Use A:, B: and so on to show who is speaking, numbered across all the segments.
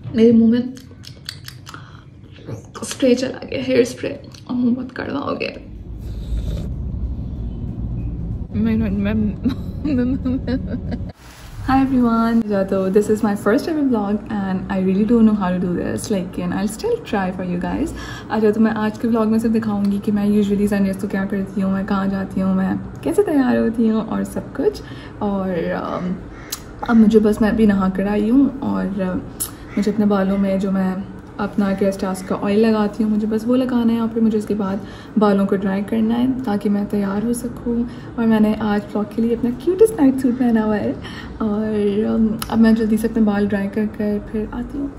A: मेरे मुंह में स्प्रे चला गया, हेयर स्प्रे, और मुंह बहुत कड़वा हो गया। Hi everyone, so this is my first ever vlog and I really don't know how to do this, like and I'll still try for you guys. अच्छा, तो मैं आज के vlog में सिर्फ दिखाऊंगी कि मैं यूजुअली संडेज को क्या करती हूँ, मैं कहाँ जाती हूँ, मैं कैसे तैयार होती हूँ और सब कुछ। और अब मुझे बस मैं अभी नहा कर आई हूँ और मुझे अपने बालों में जो मैं अपना केरास्टास का ऑयल लगाती हूँ, मुझे बस वो लगाना है और फिर मुझे उसके बाद बालों को ड्राई करना है ताकि मैं तैयार हो सकूँ। और मैंने आज व्लॉग के लिए अपना क्यूटेस्ट नाइट सूट पहना हुआ है और अब मैं जल्दी से अपने बाल ड्राई कर कर फिर आती हूँ।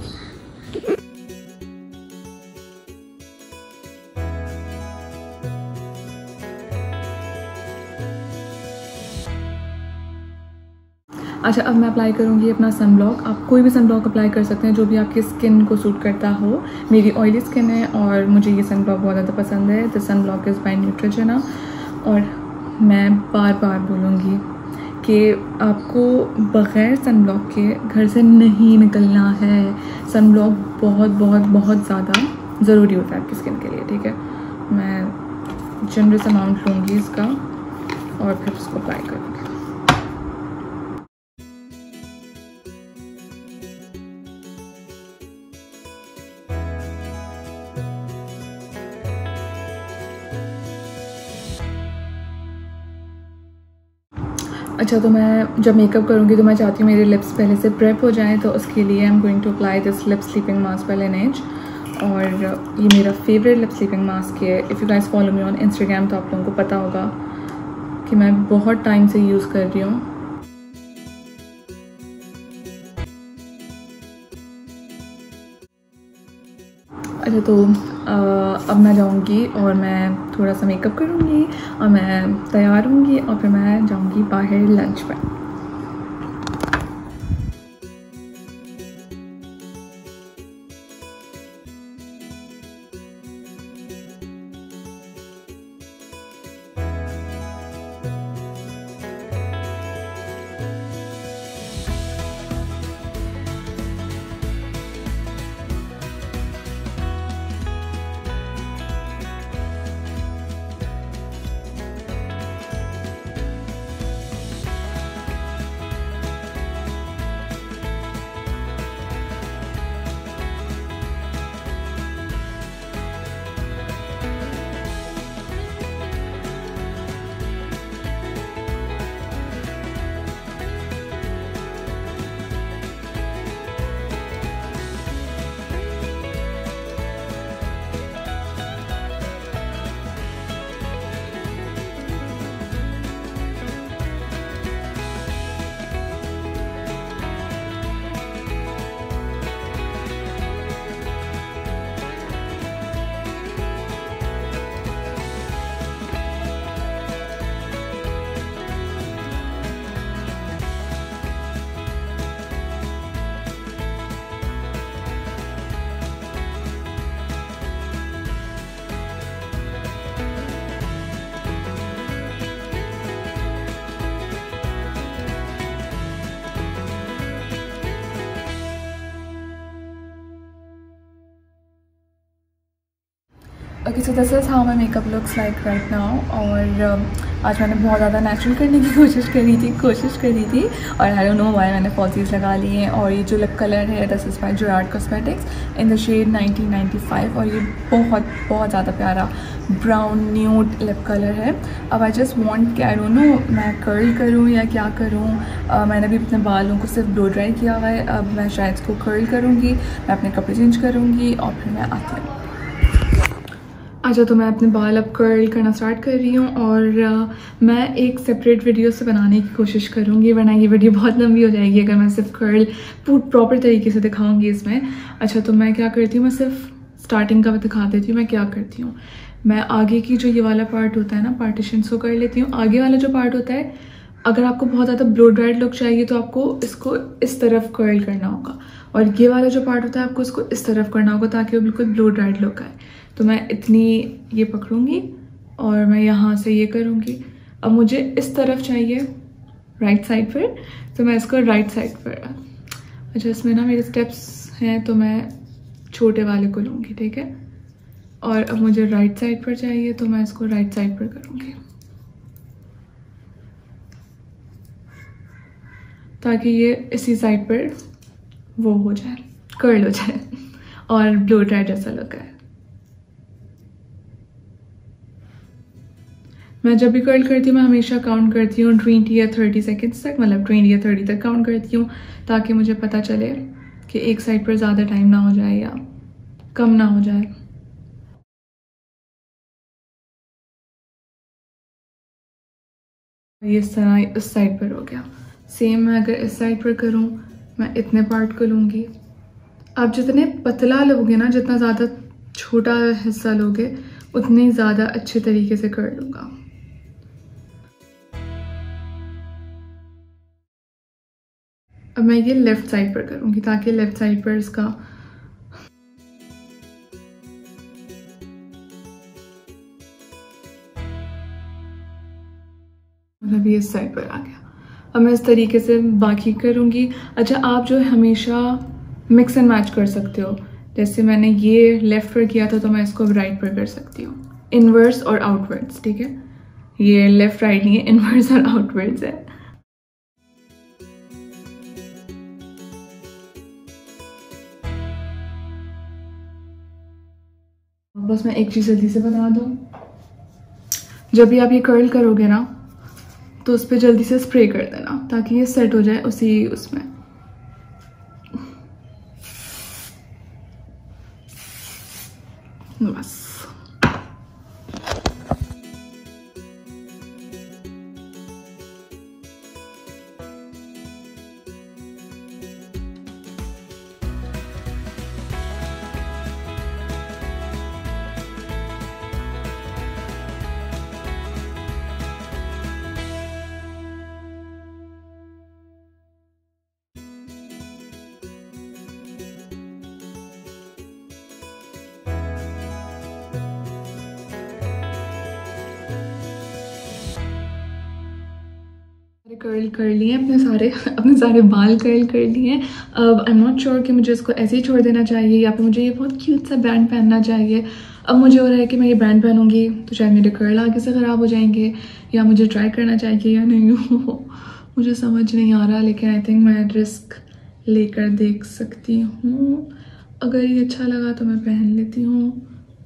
A: अच्छा, अब मैं अप्लाई करूँगी अपना सनब्लॉक। आप कोई भी सनब्लॉक अप्लाई कर सकते हैं जो भी आपकी स्किन को सूट करता हो। मेरी ऑयली स्किन है और मुझे ये सनब्लॉक बहुत ज़्यादा पसंद है। The sunblock is by Neutrogena. और मैं बार बार बोलूँगी कि आपको बग़ैर सनब्लॉक के घर से नहीं निकलना है। सनब्लॉक बहुत बहुत बहुत ज़्यादा ज़रूरी होता है आपकी स्किन के लिए, ठीक है। मैं जनरस अमाउंट लूँगी इसका और फिर उसको अप्लाई करूँगी। अच्छा, तो मैं जब मेकअप करूँगी तो मैं चाहती हूँ मेरे लिप्स पहले से प्रेप हो जाएं, तो उसके लिए I am going to apply this lip sleeping mask by Laneige. और ये मेरा फेवरेट लिप स्लीपिंग मास्क है। If you guys follow me on Instagram तो आप लोगों को पता होगा कि मैं बहुत टाइम से यूज़ कर रही हूँ। अच्छा, तो अब मैं जाऊँगी और मैं थोड़ा सा मेकअप करूँगी और मैं तैयार होंगी और फिर मैं जाऊँगी बाहर लंच पर। Okay, so this is how my makeup looks like right now. और आज मैंने बहुत ज़्यादा नेचुरल करने की कोशिश करी थी और आई डोंट नो व्हाई मैंने फॉल्सीज लगा लिए हैं। और ये जो लिप कलर है this is by Gerard cosmetics in the shade 1995 और ये बहुत बहुत ज़्यादा प्यारा ब्राउन न्यूड लिप कलर है। अब आई जस्ट वांट कि आई डोंट नो मैं कर्ल करूँ या क्या करूँ। मैंने भी अपने बालों को सिर्फ ब्लो ड्राई किया हुआ है। अब मैं शायद इसको कर्ल करूँगी, मैं अपने कपड़े चेंज करूँगी और फिर मैं आती हूँ। अच्छा, तो मैं अपने बाल अब कर्ल करना स्टार्ट कर रही हूँ और मैं एक सेपरेट वीडियो से बनाने की कोशिश करूँगी, वरना ये वीडियो बहुत लंबी हो जाएगी अगर मैं सिर्फ कर्ल प्रॉपर तरीके से दिखाऊँगी इसमें। अच्छा, तो मैं क्या करती हूँ, मैं सिर्फ स्टार्टिंग का दिखा देती हूँ मैं क्या करती हूँ। मैं आगे की जो ये वाला पार्ट होता है ना, पार्टीशन को कर लेती हूँ। आगे वाला जो पार्ट होता है, अगर आपको बहुत ज़्यादा ब्लो ड्राइड लुक चाहिए तो आपको इसको इस तरफ कर्ल करना होगा, और ये वाला जो पार्ट होता है आपको इसको इस तरफ करना होगा ताकि वो बिल्कुल ब्लो ड्राइड लुक आए। तो मैं इतनी ये पकड़ूंगी और मैं यहाँ से ये करूँगी। अब मुझे इस तरफ चाहिए राइट साइड पर, तो मैं इसको राइट साइड पर। अच्छा, इसमें ना मेरे स्टेप्स हैं तो मैं छोटे वाले को लूँगी, ठीक है। और अब मुझे राइट साइड पर चाहिए तो मैं इसको राइट साइड पर करूँगी ताकि ये इसी साइड पर वो हो जाए, कर्ल हो जाए और ब्लो ड्राई जैसा लग रहा है। मैं जब भी कर्ल करती हूँ मैं हमेशा काउंट करती हूँ 20 या 30 सेकेंड्स तक, मतलब 20 या 30 तक काउंट करती हूँ ताकि मुझे पता चले कि एक साइड पर ज़्यादा टाइम ना हो जाए या कम ना हो जाए। ये इस तरह इस साइड पर हो गया। सेम मैं अगर इस साइड पर करूँ, मैं इतने पार्ट को लूँगी। आप जितने पतला लोगे ना, जितना ज़्यादा छोटा हिस्सा लोगे उतनी ज़्यादा अच्छे तरीके से कर लूँगा। अब मैं ये लेफ़्ट साइड पर करूँगी ताकि लेफ़्ट साइड पर इसका मतलब ये इस साइड पर आ गया। अब मैं इस तरीके से बाकी करूँगी। अच्छा, आप जो हमेशा मिक्स एंड मैच कर सकते हो, जैसे मैंने ये लेफ़्ट पर किया था तो मैं इसको राइट पर कर सकती हूँ, इनवर्स और आउटवर्ड्स, ठीक है। ये लेफ़्ट राइट नहीं है, इनवर्स और आउटवर्ड्स है। बस मैं एक चीज़ जल्दी से बता दूँ, जब भी आप ये कर्ल करोगे ना तो उस पर जल्दी से स्प्रे कर देना ताकि ये सेट हो जाए उसी उसमें। बस कर्ल कर लिए अपने सारे बाल कर्ल कर लिए। अब आई एम नॉट श्योर कि मुझे इसको ऐसे ही छोड़ देना चाहिए या फिर मुझे ये बहुत क्यूट सा बैंड पहनना चाहिए। अब मुझे हो रहा है कि मैं ये बैंड पहनूंगी तो शायद मेरे कर्ल आगे से ख़राब हो जाएंगे, या मुझे ट्राई करना चाहिए या नहीं मुझे समझ नहीं आ रहा, लेकिन आई थिंक मैं रिस्क लेकर देख सकती हूँ। अगर ये अच्छा लगा तो मैं पहन लेती हूँ।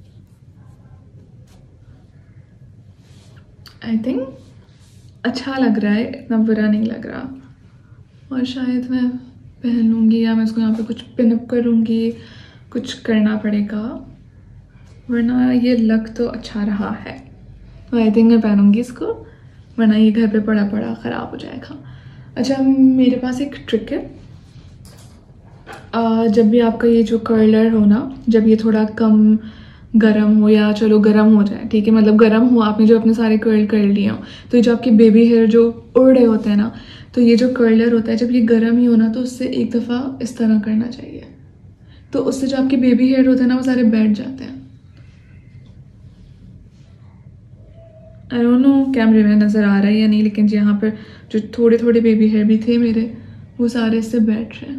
A: आई थिंक अच्छा लग रहा है, इतना बुरा नहीं लग रहा, और शायद मैं पहन लूँगी या मैं इसको यहाँ पे कुछ पिनअप करूँगी, कुछ करना पड़ेगा, वरना ये लग तो अच्छा रहा है तो आई थिंक मैं पहनूँगी इसको, वरना ये घर पे पड़ा पड़ा ख़राब हो जाएगा। अच्छा, मेरे पास एक ट्रिक है। जब भी आपका ये जो कर्लर हो ना, जब ये थोड़ा कम गरम हो, या चलो गरम हो जाए, ठीक है, मतलब गरम हो, आपने जो अपने सारे कर्ल कर लिए हो, तो ये जो आपके बेबी हेयर जो उड़ रहे होते हैं ना, तो ये जो कर्लर होता है जब ये गरम ही हो ना तो उससे एक दफ़ा इस तरह करना चाहिए, तो उससे जो आपके बेबी हेयर होते हैं ना वो सारे बैठ जाते हैं। आई डोंट नो कैमरे में नज़र आ रहा है या नहीं, लेकिन यहाँ पर जो थोड़े थोड़े बेबी हेयर भी थे मेरे, वो सारे इससे बैठ रहे हैं।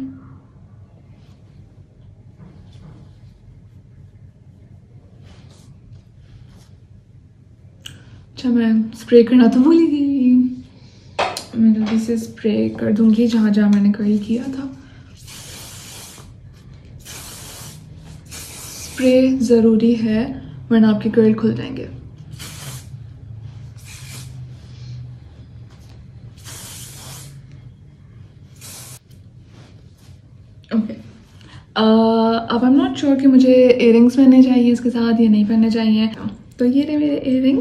A: अच्छा, मैं स्प्रे करना तो भूल ही गई, मैं जल्दी से स्प्रे कर दूंगी जहाँ जहाँ मैंने कर्ल किया था। स्प्रे ज़रूरी है वरना आपके कर्ल खुल जाएंगे। ओके, अब आई एम नॉट श्योर कि मुझे इयररिंग्स पहनने चाहिए इसके साथ या नहीं पहनने चाहिए, तो ये रहे मेरे इयररिंग,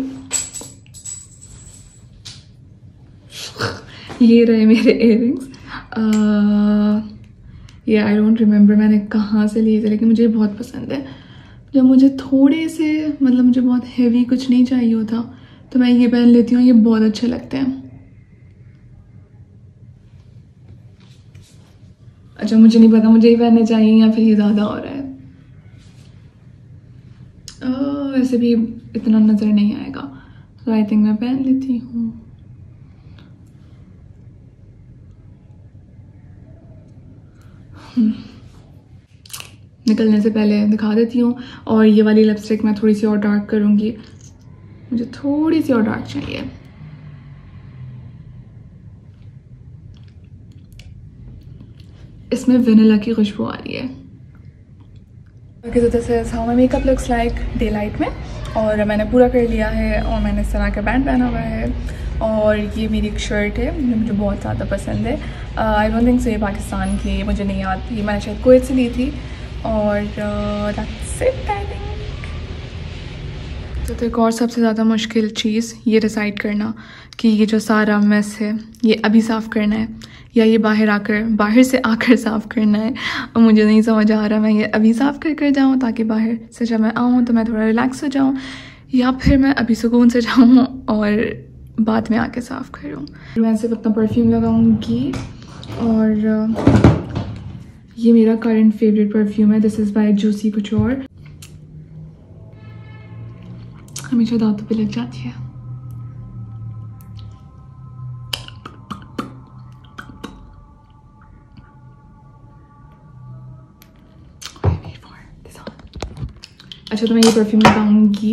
A: ये रहे मेरे इयररिंग्स। ये आई डोंट रिमेंबर मैंने कहाँ से लिए थे, लेकिन मुझे बहुत पसंद है। जब मुझे थोड़े से मतलब मुझे बहुत हेवी कुछ नहीं चाहिए होता तो मैं ये पहन लेती हूँ, ये बहुत अच्छे लगते हैं। अच्छा, मुझे नहीं पता मुझे ये पहनने चाहिए या फिर ये ज़्यादा हो रहा है। वैसे भी इतना नज़र नहीं आएगा, तो आई थिंक मैं पहन लेती हूँ। निकलने से पहले दिखा देती हूँ। और ये वाली लिपस्टिक मैं थोड़ी सी और डार्क करूँगी, मुझे थोड़ी सी और डार्क चाहिए। इसमें वेनिला की खुशबू आ रही है। Okay, this is how my makeup looks like daylight में। और मैंने पूरा कर लिया है और मैंने इस तरह का बैंड पहना हुआ है। और ये मेरी एक शर्ट है जो मुझे बहुत ज़्यादा पसंद है। आई डोंट थिंक सो ये पाकिस्तान की, मुझे नहीं याद थी, मैंने शायद कुवैत से ली थी। और दैट्स इट आई थिंक। तो एक और सबसे ज़्यादा मुश्किल चीज़ ये डिसाइड करना कि ये जो सारा मेस है ये अभी साफ़ करना है या ये बाहर से आकर साफ़ करना है। और मुझे नहीं समझ आ रहा मैं ये अभी साफ़ कर जाऊँ ताकि बाहर से जब मैं आऊँ तो मैं थोड़ा रिलैक्स हो जाऊँ, या फिर मैं अभी सुकून से जाऊँ और बाद में आके साफ़ करूँ। मैं सिर्फ अपना परफ्यूम लगाऊँगी और ये मेरा करंट फेवरेट परफ्यूम है। This is by Juicy Couture. हमेशा दांतों पे लग जाती है। अच्छा, तो मैं ये परफ्यूम लगाऊंगी।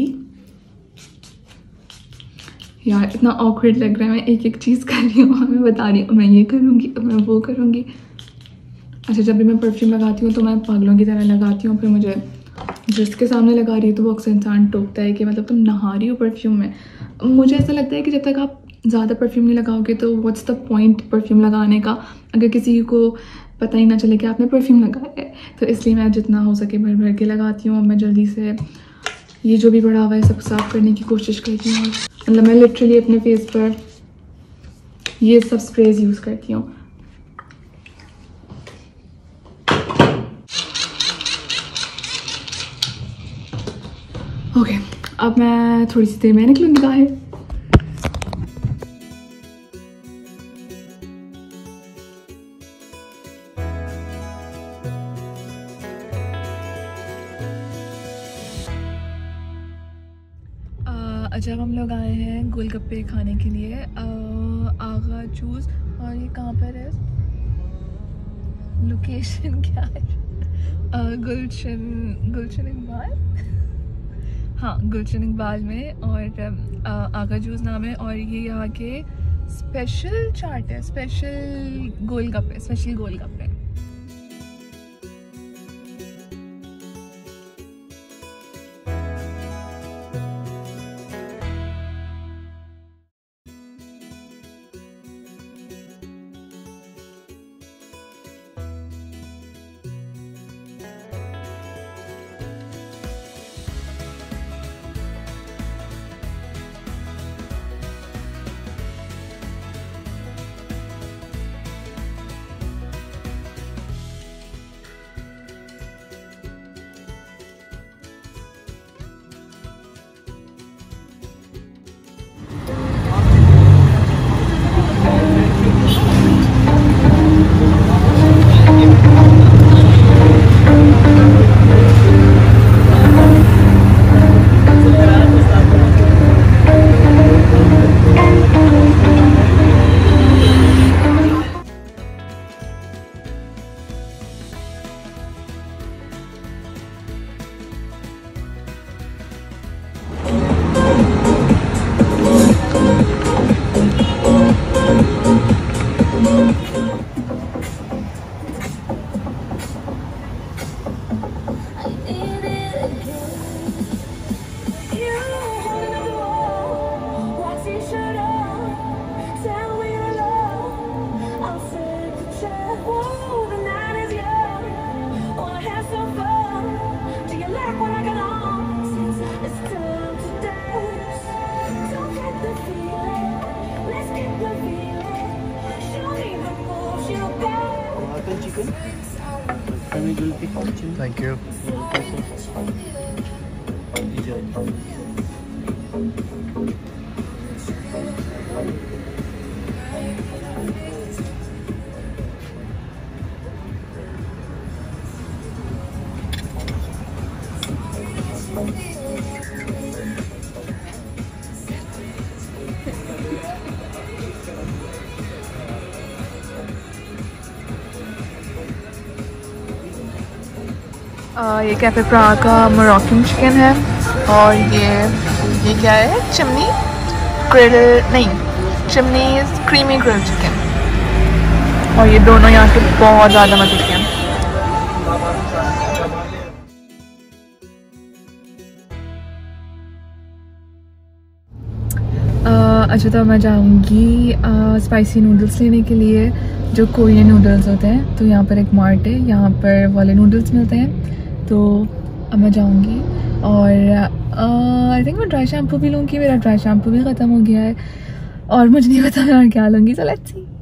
A: यार इतना ऑकवर्ड लग रहा है, मैं एक एक चीज़ कर रही हूँ, मैं बता रही हूँ मैं ये करूँगी मैं वो करूँगी। अच्छा, जब भी मैं परफ्यूम लगाती हूँ तो मैं पागलों की तरह लगाती हूँ, फिर मुझे जिसके सामने लगा रही है तो वो अक्सर इंसान टोकता है कि मतलब तुम नहा रही हो परफ्यूम में। मुझे ऐसा लगता है कि जब तक आप ज़्यादा परफ्यूम नहीं लगाओगे तो व्हाट्स द पॉइंट परफ्यूम लगाने का, अगर किसी को पता ही ना चले कि आपने परफ्यूम लगाया है। तो इसलिए मैं जितना हो सके भर भर के लगाती हूँ। मैं जल्दी से ये जो भी पड़ा हुआ है सब साफ़ करने की कोशिश करती हूँ। मतलब मैं लिटरली अपने फेस पर ये सब स्प्रेज यूज़ करती हूँ। ओके, अब मैं थोड़ी सी देर में निकलूँगी बाहर। जब हम लोग आए हैं गोलगप्पे खाने के लिए आगा जूस। और ये कहाँ पर है, लोकेशन क्या है? गुलशन इकबाल, हाँ गुलशन इकबाल में। और आगा जूस नाम है। और ये यहाँ के स्पेशल चाट है, स्पेशल गोलगप्पे।
B: Thank you.
A: ये कैफे प्राग का मोरक्कन चिकन है और ये क्या है, चिमनी ग्रिल, नहीं चिमनी क्रीमी ग्रिल चिकन, और ये दोनों यहाँ के बहुत ज़्यादा मज़े के हैं। अच्छा, तो मैं जाऊँगी स्पाइसी नूडल्स लेने के लिए, जो कोरियन नूडल्स होते हैं। तो यहाँ पर एक मार्ट है, यहाँ पर वाले नूडल्स मिलते हैं। तो अब मैं जाऊँगी और आई थिंक मैं ड्राई शैम्पू भी लूँगी, मेरा ड्राई शैम्पू भी ख़त्म हो गया है और मुझे नहीं पता मैं क्या लूँगी। So let's see.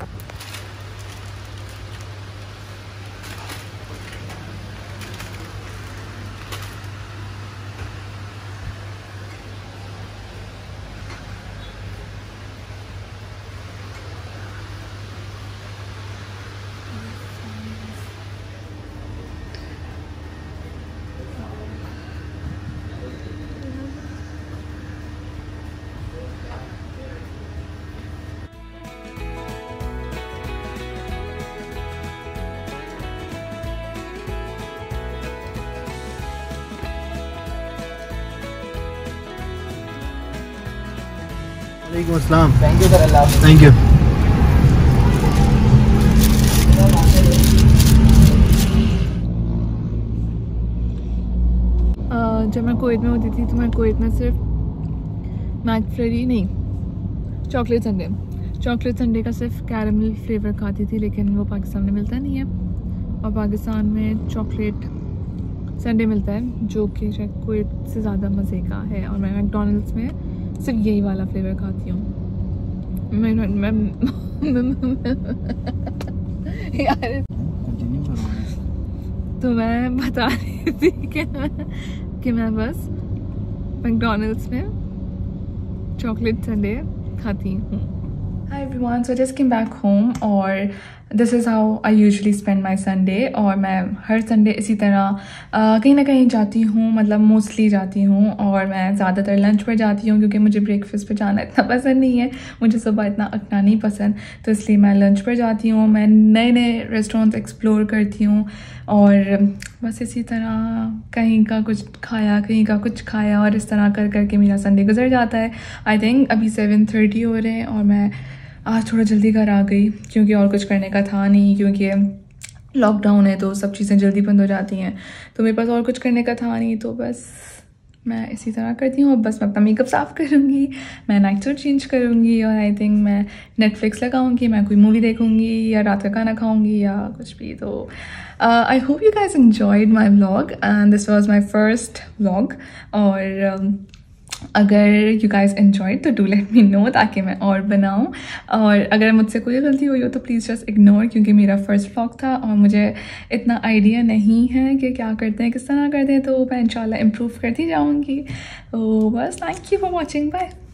B: Walaikum Assalam. Thank you sir. Allah. Thank you.
A: जब मैं कुवैत में होती थी तो मैं कुवैत में सिर्फ मैकफ्लरी नहीं, चॉकलेट संडे का सिर्फ कैरमल फ्लेवर खाती थी, लेकिन वो पाकिस्तान में मिलता नहीं है। और पाकिस्तान में चॉकलेट संडे मिलता है जो कि शायद कुवैत से ज़्यादा मज़े का है, और मैं मैकडॉनल्ड्स में सिर्फ यही वाला फ्लेवर खाती हूँ। यार तो मैं बता रही थी कि मैं बस मैकडॉनल्ड्स में चॉकलेट संडे खाती हूँ। Hi everyone, so I just came back home और this is how I usually spend my Sunday। और मैं हर संडे इसी तरह कहीं ना कहीं जाती हूँ, मतलब मोस्टली जाती हूँ, और मैं ज़्यादातर लंच पर जाती हूँ क्योंकि मुझे ब्रेकफास्ट पर जाना इतना पसंद नहीं है, मुझे सुबह इतना उठना नहीं पसंद, तो इसलिए मैं लंच पर जाती हूँ। मैं नए नए रेस्टोरेंट्स एक्सप्लोर करती हूँ और बस इसी तरह कहीं का कुछ खाया, कहीं का कुछ खाया, और इस तरह कर करके मेरा संडे गुजर जाता है। आई थिंक अभी 7:30 हो रहे हैं और मैं आज थोड़ा जल्दी घर आ गई क्योंकि और कुछ करने का था नहीं, क्योंकि लॉकडाउन है तो सब चीज़ें जल्दी बंद हो जाती हैं, तो मेरे पास और कुछ करने का था नहीं, तो बस मैं इसी तरह करती हूँ। अब बस मैं अपना मेकअप साफ़ करूँगी, मैं नाइट सूट चेंज करूँगी और आई थिंक मैं नेटफ्लिक्स लगाऊँगी, मैं कोई मूवी देखूँगी या रात का खाना खाऊँगी या कुछ भी। तो I hope you guys enjoyed my vlog and this was my first vlog. और अगर यू गाइज एन्जॉयड तो डू लेट मी नो ताकि मैं और बनाऊँ, और अगर मुझसे कोई गलती हुई हो तो प्लीज़ जस्ट इग्नोर, क्योंकि मेरा फर्स्ट व्लॉग था और मुझे इतना आइडिया नहीं है कि क्या करते हैं, किस तरह करते हैं, तो मैं इंशाल्लाह इम्प्रूव करती जाऊँगी। तो बस thank you for watching, bye.